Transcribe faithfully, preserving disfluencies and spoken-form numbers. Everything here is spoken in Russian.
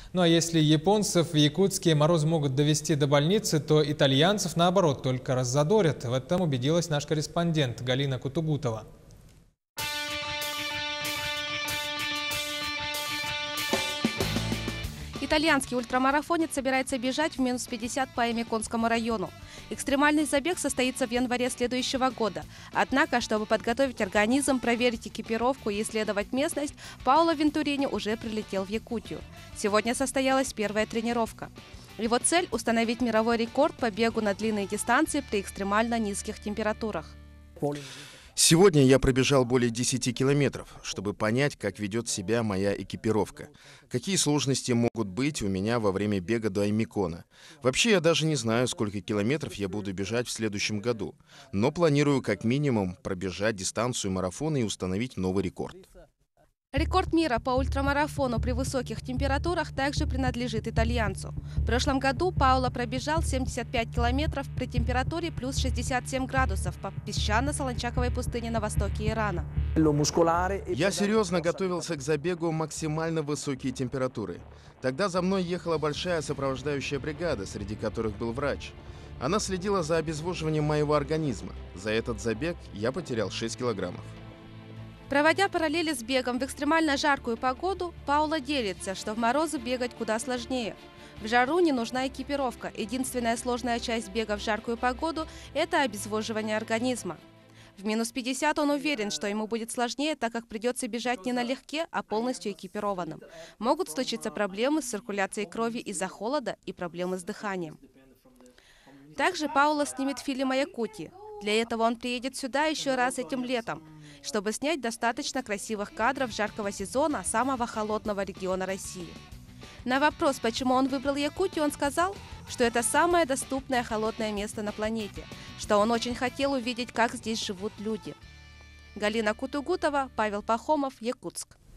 Ну а если японцев в Якутске морозы могут довести до больницы, то итальянцев, наоборот, только раззадорят. В этом убедилась наш корреспондент Галина Кутугутова. Итальянский ультрамарафонец собирается бежать в минус пятьдесят по Эмиконскому району. Экстремальный забег состоится в январе следующего года. Однако, чтобы подготовить организм, проверить экипировку и исследовать местность, Паоло Вентурини уже прилетел в Якутию. Сегодня состоялась первая тренировка. Его цель – установить мировой рекорд по бегу на длинные дистанции при экстремально низких температурах. Сегодня я пробежал более десяти километров, чтобы понять, как ведет себя моя экипировка. Какие сложности могут быть у меня во время бега до Эмикона. Вообще, я даже не знаю, сколько километров я буду бежать в следующем году, но планирую как минимум пробежать дистанцию марафона и установить новый рекорд. Рекорд мира по ультрамарафону при высоких температурах также принадлежит итальянцу. В прошлом году Паоло пробежал семьдесят пять километров при температуре плюс шестьдесят семь градусов по песчано-солончаковой пустыне на востоке Ирана. Я серьезно готовился к забегу максимально высокие температуры. Тогда за мной ехала большая сопровождающая бригада, среди которых был врач. Она следила за обезвоживанием моего организма. За этот забег я потерял шесть килограммов. Проводя параллели с бегом в экстремально жаркую погоду, Паоло делится, что в морозы бегать куда сложнее. В жару не нужна экипировка. Единственная сложная часть бега в жаркую погоду – это обезвоживание организма. В минус пятьдесят он уверен, что ему будет сложнее, так как придется бежать не налегке, а полностью экипированным. Могут случиться проблемы с циркуляцией крови из-за холода и проблемы с дыханием. Также Паоло снимет фильм о Якутии. Для этого он приедет сюда еще раз этим летом, чтобы снять достаточно красивых кадров жаркого сезона самого холодного региона России. На вопрос, почему он выбрал Якутию, он сказал, что это самое доступное холодное место на планете, что он очень хотел увидеть, как здесь живут люди. Галина Кутугутова, Павел Пахомов, Якутск.